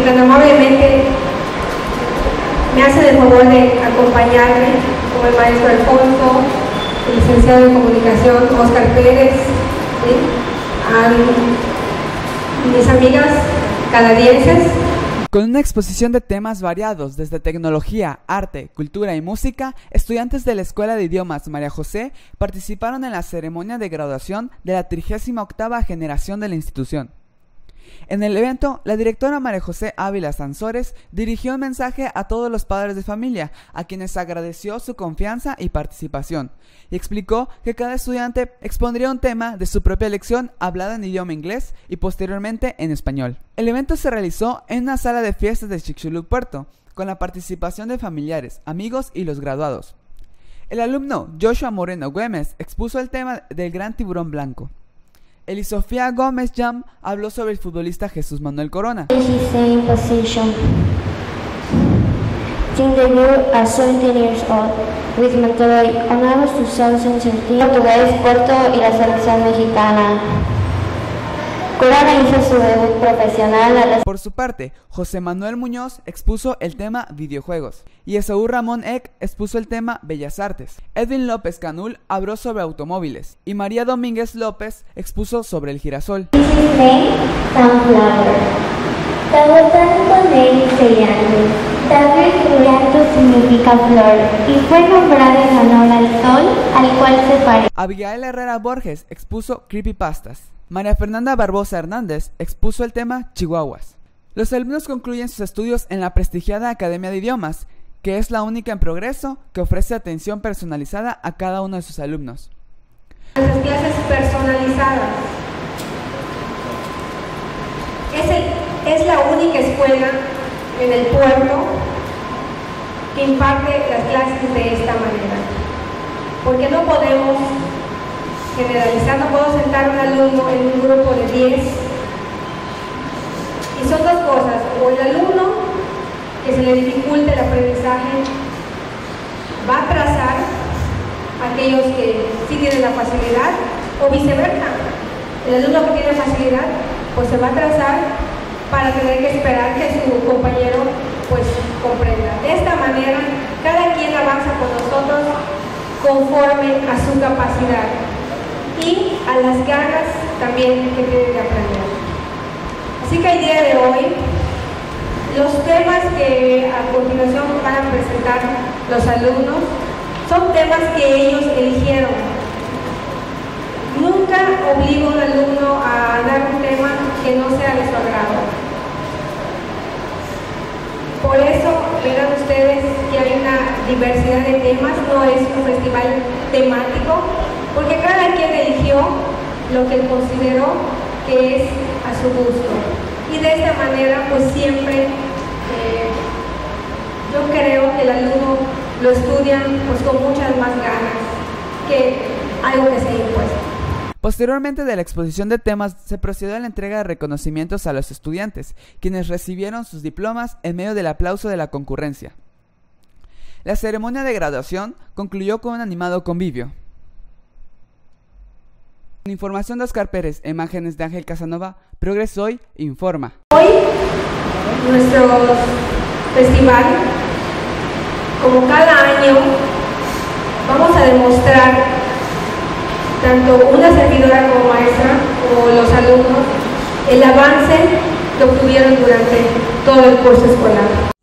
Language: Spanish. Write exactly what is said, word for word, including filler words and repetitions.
tan amablemente me hacen el favor de acompañarme, como el maestro Alfonso, el licenciado de comunicación Oscar Pérez, ¿sí? A mis amigas canadienses. Con una exposición de temas variados, desde tecnología, arte, cultura y música, estudiantes de la Escuela de Idiomas María José participaron en la ceremonia de graduación de la trigésima octava generación de la institución. En el evento, la directora María José Ávila Sansores dirigió un mensaje a todos los padres de familia, a quienes agradeció su confianza y participación, y explicó que cada estudiante expondría un tema de su propia elección hablada en idioma inglés y posteriormente en español. El evento se realizó en una sala de fiestas de Chicxulub Puerto, con la participación de familiares, amigos y los graduados. El alumno Joshua Moreno Güemes expuso el tema del gran tiburón blanco. Eli Sofía Gómez Jam habló sobre el futbolista Jesús Manuel Corona. Same position. Team debut at seventeen years old with Monterrey on August two thousand seventeen. Portugués, Porto y la selección mexicana. Corona hizo su debut profesional a la... Por su parte, José Manuel Muñoz expuso el tema videojuegos y Esaú Ramón Eck expuso el tema Bellas Artes. Edwin López Canul habló sobre automóviles y María Domínguez López expuso sobre el girasol. Sunflower. The botanical name Ceylanus. David Curianto significa flor y fue nombrado en honor al sol al cual se parece. Abigail Herrera Borges expuso creepypastas. María Fernanda Barbosa Hernández expuso el tema Chihuahuas. Los alumnos concluyen sus estudios en la prestigiada Academia de Idiomas, que es la única en progreso que ofrece atención personalizada a cada uno de sus alumnos. Las clases personalizadas. Es, el, es la única escuela en el puerto que imparte las clases de esta manera. Porque no podemos generalizar, no puedo sentar a un alumno en un grupo de diez. Y son dos cosas, o el alumno que se le dificulte el aprendizaje va a atrasar a aquellos que sí tienen la facilidad, o viceversa, el alumno que tiene facilidad pues se va a atrasar para tener que esperar que su compañero pues comprenda. De esta manera cada quien avanza con nosotros conforme a su capacidad y a las ganas también que tienen de aprender. Así que el día de hoy, los temas que a continuación van a presentar los alumnos son temas que ellos eligieron. Nunca obligo a un alumno a dar un tema que no sea de su agrado. Por eso verán ustedes que hay una diversidad de temas, no es un festival temático, porque cada quien eligió lo que consideró que es a su gusto. Y de esta manera, pues siempre eh, yo creo que el alumno lo estudia pues con muchas más ganas que algo que se ha impuesto. Posteriormente de la exposición de temas, se procedió a la entrega de reconocimientos a los estudiantes, quienes recibieron sus diplomas en medio del aplauso de la concurrencia. La ceremonia de graduación concluyó con un animado convivio. Con información de Oscar Pérez, imágenes de Ángel Casanova, Progreso Hoy informa. Hoy, nuestro festival, como cada año, vamos a demostrar, tanto una servidora como maestra, como los alumnos, el avance que obtuvieron durante todo el curso escolar.